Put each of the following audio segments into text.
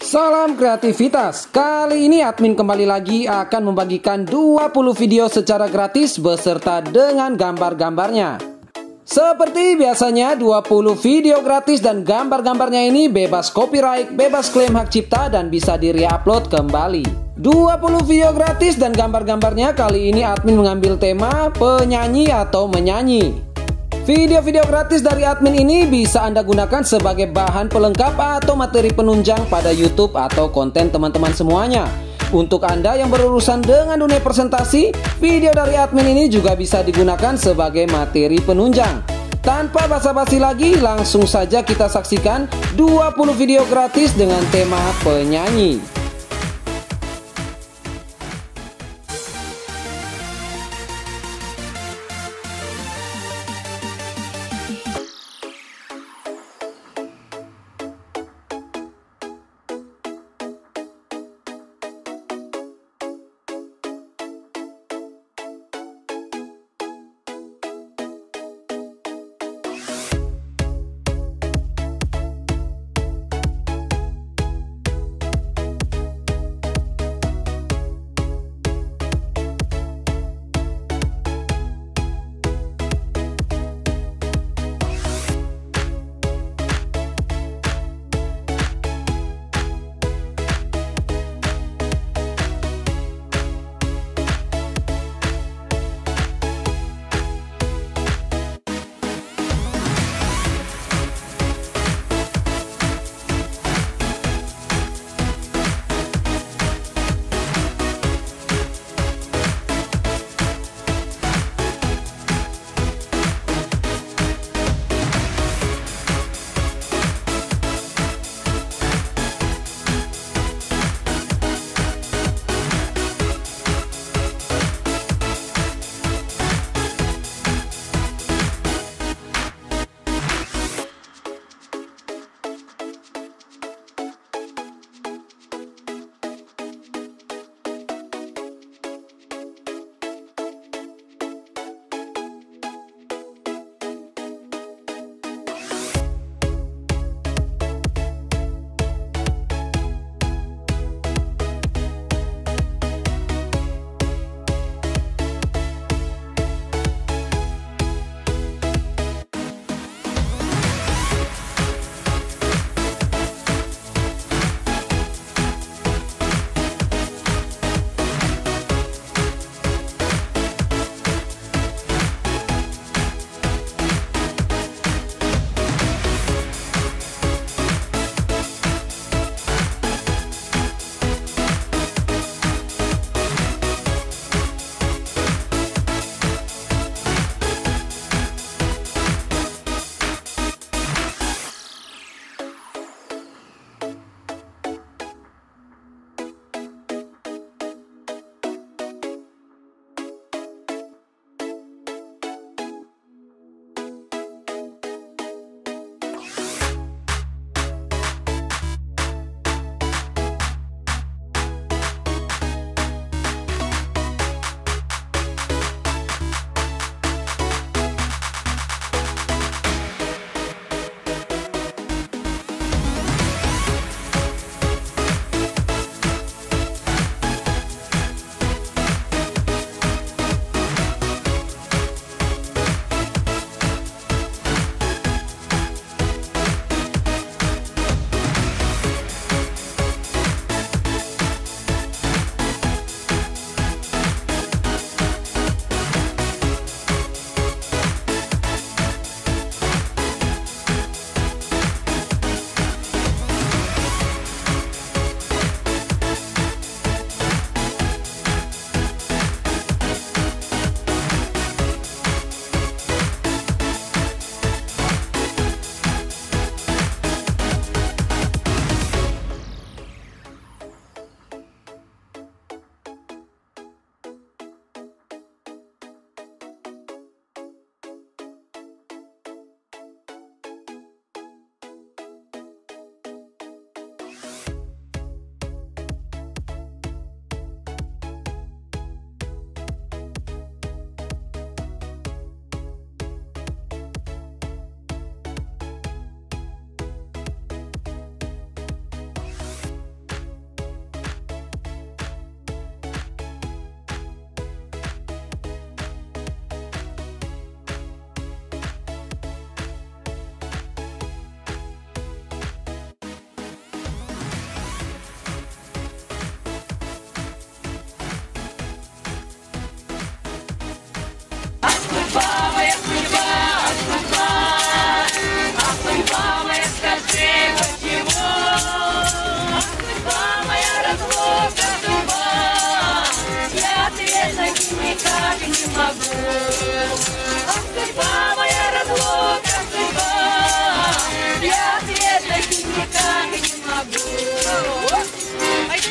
Salam kreativitas. Kali ini admin kembali lagi akan membagikan 20 video secara gratis beserta dengan gambar-gambarnya. Seperti biasanya 20 video gratis dan gambar-gambarnya ini bebas copyright, bebas klaim hak cipta dan bisa di-reupload kembali. 20 video gratis dan gambar-gambarnya kali ini admin mengambil tema penyanyi atau menyanyi. Video-video gratis dari admin ini bisa Anda gunakan sebagai bahan pelengkap atau materi penunjang pada YouTube atau konten teman-teman semuanya. Untuk Anda yang berurusan dengan dunia presentasi, video dari admin ini juga bisa digunakan sebagai materi penunjang. Tanpa basa-basi lagi, langsung saja kita saksikan 20 video gratis dengan tema penyanyi.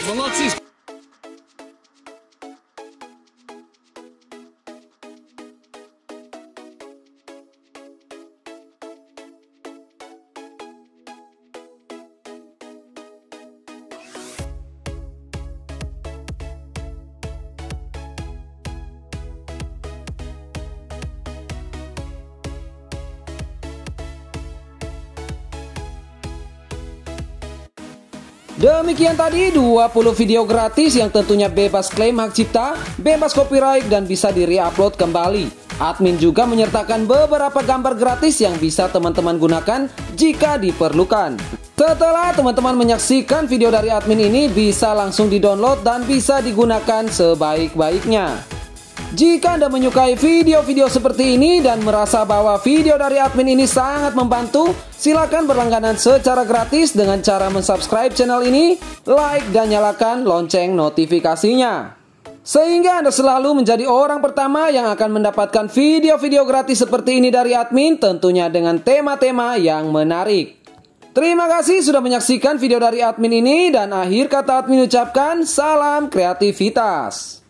Молодцы! Demikian tadi 20 video gratis yang tentunya bebas klaim hak cipta, bebas copyright, dan bisa di-re-upload kembali. Admin juga menyertakan beberapa gambar gratis yang bisa teman-teman gunakan jika diperlukan. Setelah teman-teman menyaksikan video dari admin ini, bisa langsung di-download dan bisa digunakan sebaik-baiknya. Jika Anda menyukai video-video seperti ini dan merasa bahwa video dari admin ini sangat membantu, silakan berlangganan secara gratis dengan cara mensubscribe channel ini, like, dan nyalakan lonceng notifikasinya. Sehingga Anda selalu menjadi orang pertama yang akan mendapatkan video-video gratis seperti ini dari admin, tentunya dengan tema-tema yang menarik. Terima kasih sudah menyaksikan video dari admin ini, dan akhir kata admin ucapkan salam kreativitas.